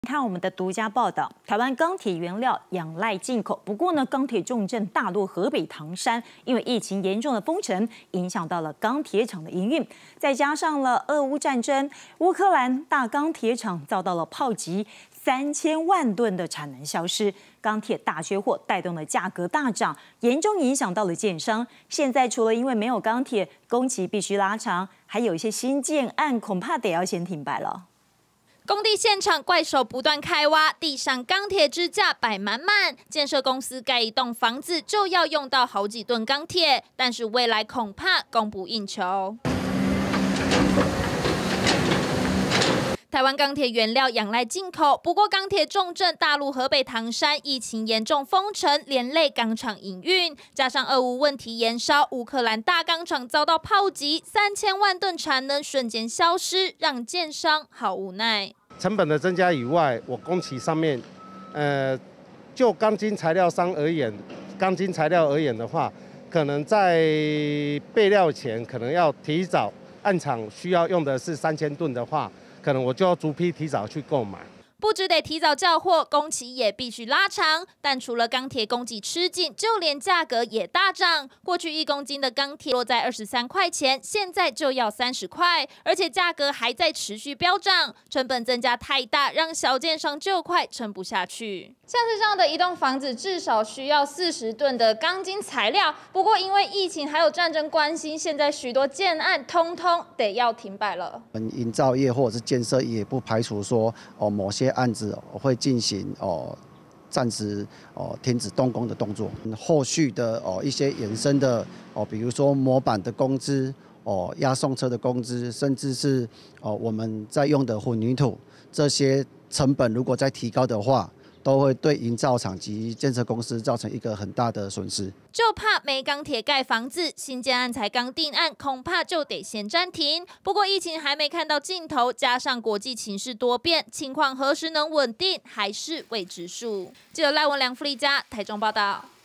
看我们的独家报道，台湾钢铁原料仰赖进口，不过呢，钢铁重镇大陆河北唐山，因为疫情严重的封城，影响到了钢铁厂的营运，再加上了俄乌战争，乌克兰大钢铁厂遭到了炮击，3000万吨的产能消失，钢铁大缺货，带动了价格大涨，严重影响到了建商。现在除了因为没有钢铁，工期必须拉长，还有一些新建案恐怕得要先停摆了。 工地现场怪手不断开挖，地上钢铁支架摆满满。建设公司盖一栋房子就要用到好几吨钢铁，但是未来恐怕供不应求。台湾钢铁原料仰赖进口，不过钢铁重镇大陆河北唐山疫情严重封城，连累钢厂营运，加上俄乌问题延烧，乌克兰大钢厂遭到炮击，3000万吨产能瞬间消失，让建商好无奈。 成本的增加以外，我工期上面，就钢筋材料商而言，钢筋材料而言的话，可能在备料前可能要提早，按厂需要用的是3000吨的话。 可能我就要逐批提早去购买， 不只得提早叫货，工期也必须拉长。但除了钢铁供给吃紧，就连价格也大涨。过去1公斤的钢铁落在23块钱，现在就要30块，而且价格还在持续飙涨，成本增加太大，让小建商就快撑不下去。像是这样的一栋房子，至少需要40吨的钢筋材料。不过因为疫情还有战争关系，现在许多建案通通得要停摆了。 营造业或者是建设业不排除说某些案子会进行暂时停止动工的动作，后续的一些衍生的比如说模板的工资押送车的工资，甚至是我们在用的混凝土这些成本，如果再提高的话，都会对营造厂及建设公司造成一个很大的损失。 就怕没钢铁盖房子，新建案才刚定案，恐怕就得先暂停。不过疫情还没看到尽头，加上国际情势多变，情况何时能稳定还是未知数。记者赖文良、傅丽佳台中报道。